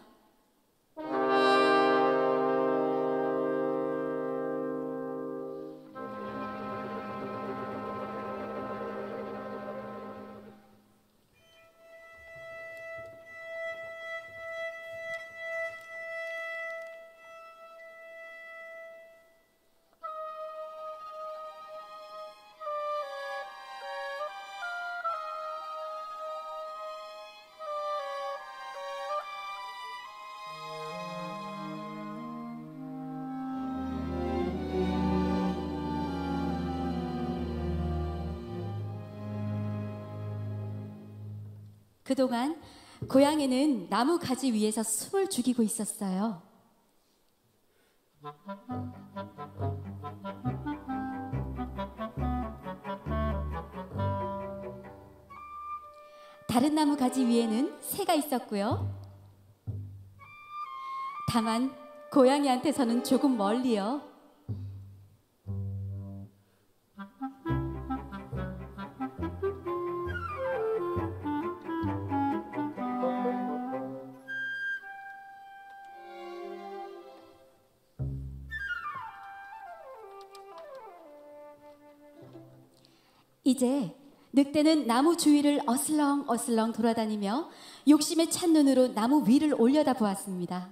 그동안 고양이는 나무 가지 위에서 숨을 죽이고 있었어요. 다른 나무 가지 위에는 새가 있었고요. 다만 고양이한테서는 조금 멀리요. 이제 늑대는 나무 주위를 어슬렁어슬렁 돌아다니며 욕심에 찬 눈으로 나무 위를 올려다 보았습니다.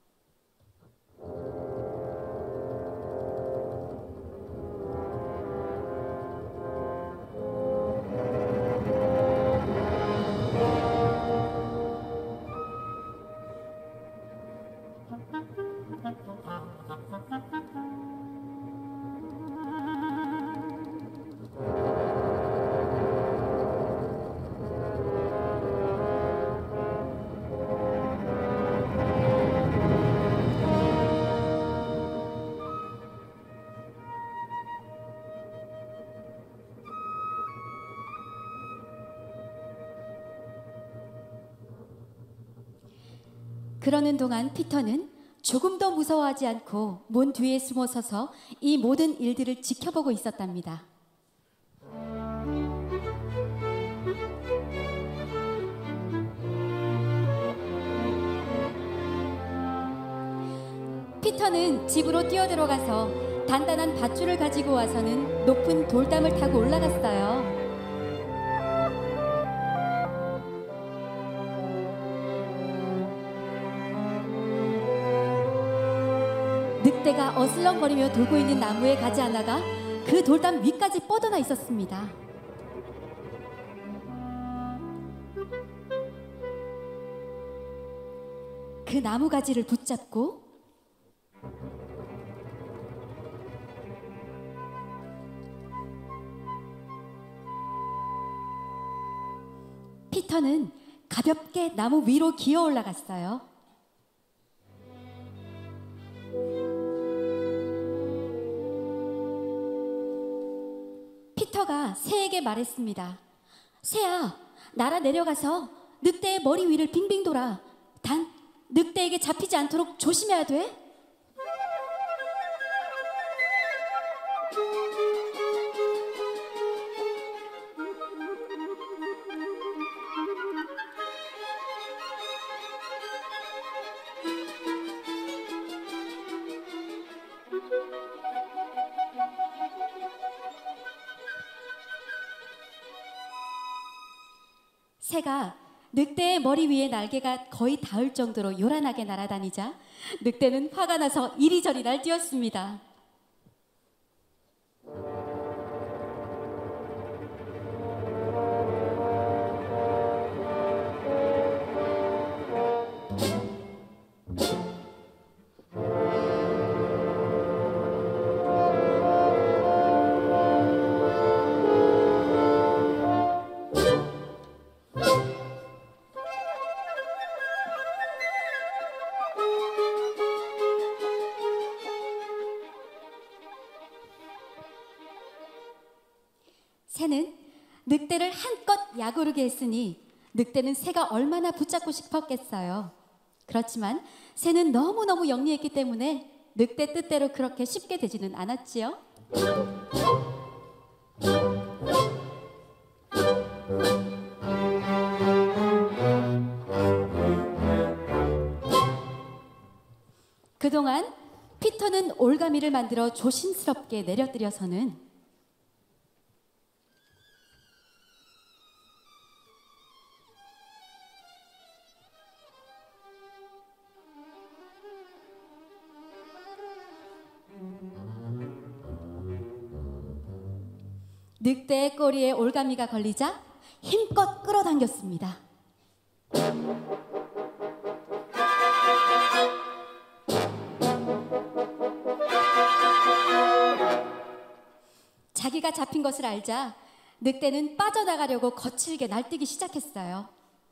그러는 동안 피터는 조금도 무서워하지 않고 문 뒤에 숨어 서서 이 모든 일들을 지켜보고 있었답니다. 피터는 집으로 뛰어들어가서 단단한 밧줄을 가지고 와서는 높은 돌담을 타고 올라갔어요. 늑대가 어슬렁거리며 돌고 있는 나무에 가지 않아가 그 돌담 위까지 뻗어나 있었습니다. 그 나무 가지를 붙잡고 피터는 가볍게 나무 위로 기어 올라갔어요. 피터가 새에게 말했습니다. 새야, 날아 내려가서 늑대의 머리 위를 빙빙 돌아. 단, 늑대에게 잡히지 않도록 조심해야 돼. 새가 늑대의 머리 위에 날개가 거의 닿을 정도로 요란하게 날아다니자 늑대는 화가 나서 이리저리 날뛰었습니다. 새는 늑대를 한껏 야구르게 했으니 늑대는 새가 얼마나 붙잡고 싶었겠어요. 그렇지만 새는 너무너무 영리했기 때문에 늑대 뜻대로 그렇게 쉽게 되지는 않았지요. 그동안 피터는 올가미를 만들어 조심스럽게 내려뜨려서는 늑대의 꼬리에 올가미가 걸리자 힘껏 끌어당겼습니다. 자기가 잡힌 것을 알자 늑대는 빠져나가려고 거칠게 날뛰기 시작했어요.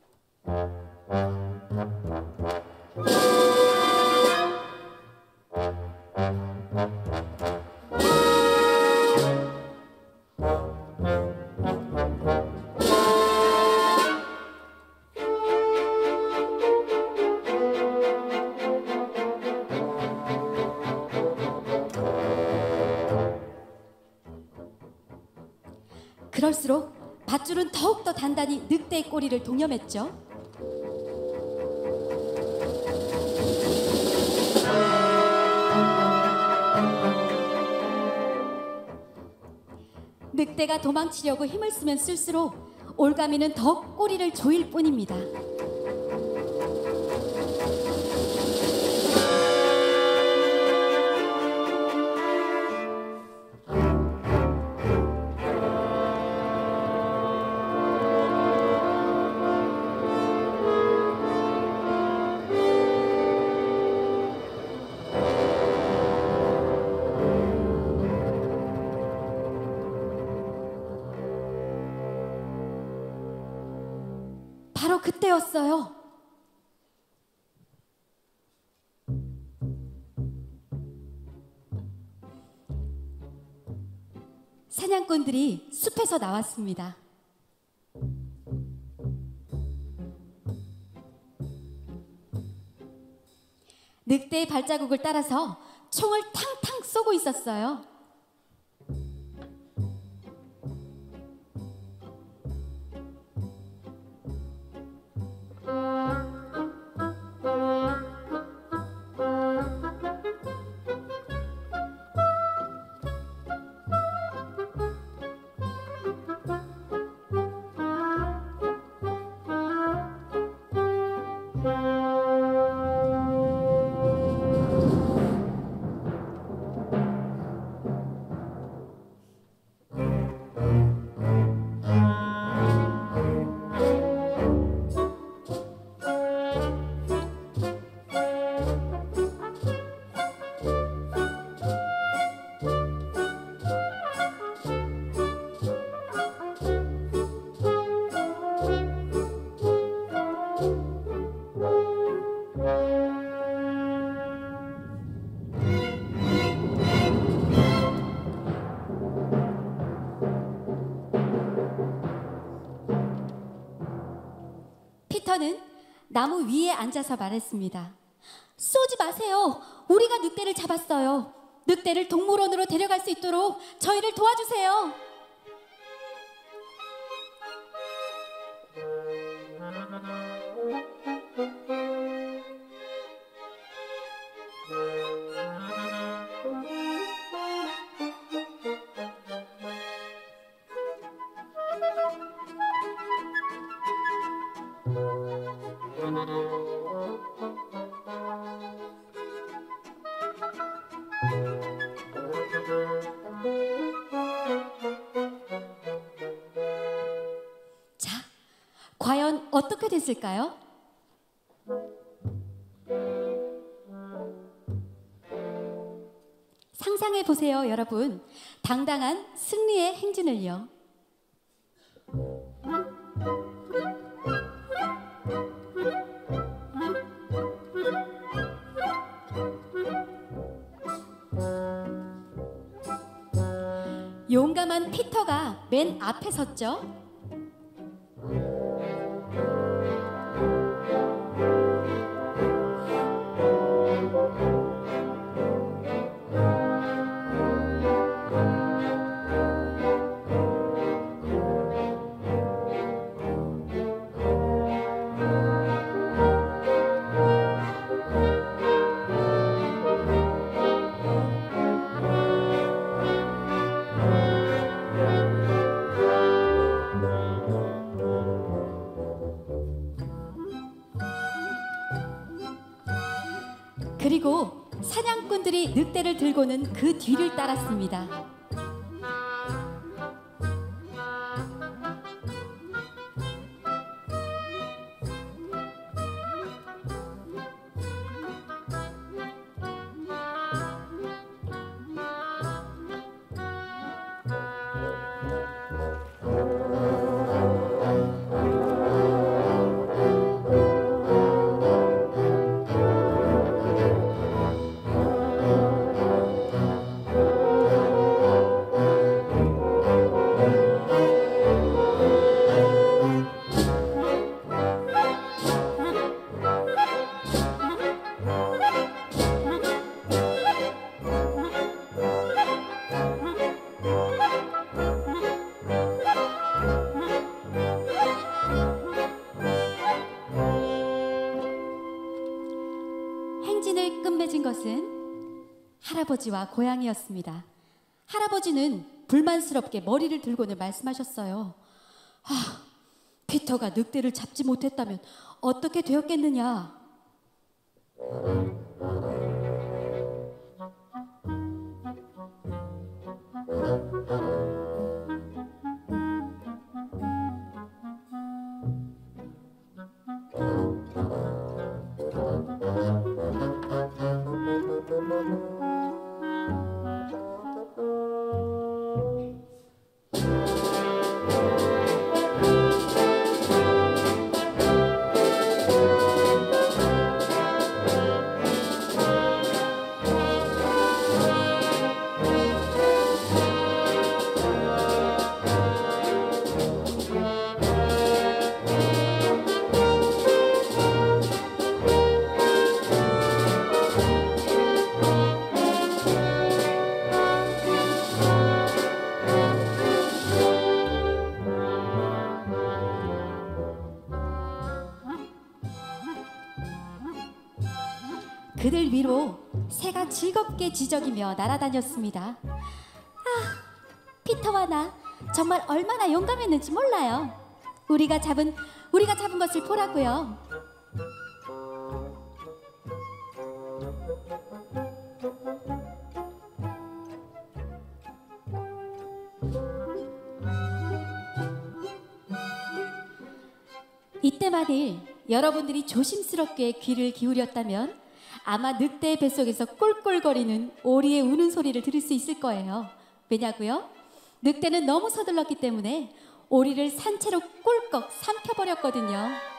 그럴수록 밧줄은 더욱더 단단히 늑대의 꼬리를 동여맸죠. 늑대 늑대가 도망치려고 힘을 쓰면 쓸수록 올가미는 더 꼬리를 조일 뿐입니다. 바로 그때였어요. 사냥꾼들이 숲에서 나왔습니다. 늑대의 발자국을 따라서 총을 탕탕 쏘고 있었어요. 피터는 나무 위에 앉아서 말했습니다. 쏘지 마세요. 우리가 늑대를 잡았어요. 늑대를 동물원으로 데려갈 수 있도록 저희를 도와주세요. 자, 과연 어떻게 됐을까요? 상상해 보세요, 여러분. 당당한 승리의 행진을요. 용감한 피터가 맨 앞에 섰죠. 그리고 사냥꾼들이 늑대를 들고는 그 뒤를 따랐습니다. 행진을 끝맺은 것은 할아버지와 고양이였습니다. 할아버지는 불만스럽게 머리를 들고는 말씀하셨어요. 아, 피터가 늑대를 잡지 못했다면 어떻게 되었겠느냐. 그들 위로 새가 즐겁게 지저귀며 날아다녔습니다. 아, 피터와 나 정말 얼마나 용감했는지 몰라요. 우리가 잡은 것을 보라고요. 이때 만일 여러분들이 조심스럽게 귀를 기울였다면 아마 늑대의 뱃속에서 꿀꿀거리는 오리의 우는 소리를 들을 수 있을 거예요. 왜냐고요? 늑대는 너무 서둘렀기 때문에 오리를 산채로 꿀꺽 삼켜버렸거든요.